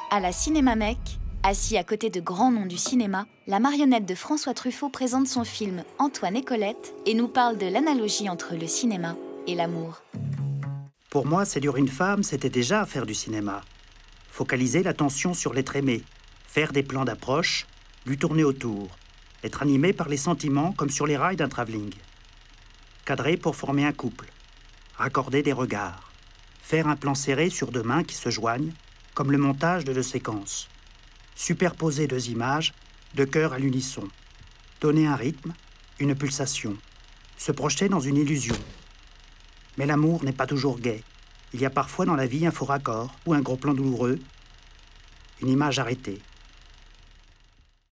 À la Cinémathèque, assis à côté de grands noms du cinéma, la marionnette de François Truffaut présente son film Antoine et Colette et nous parle de l'analogie entre le cinéma et l'amour. Pour moi, séduire une femme, c'était déjà faire du cinéma. Focaliser l'attention sur l'être aimé, faire des plans d'approche, lui tourner autour, être animé par les sentiments comme sur les rails d'un travelling. Cadrer pour former un couple, raccorder des regards, faire un plan serré sur deux mains qui se joignent, comme le montage de deux séquences. Superposer deux images, deux cœurs à l'unisson. Donner un rythme, une pulsation. Se projeter dans une illusion. Mais l'amour n'est pas toujours gai. Il y a parfois dans la vie un faux raccord ou un gros plan douloureux, une image arrêtée.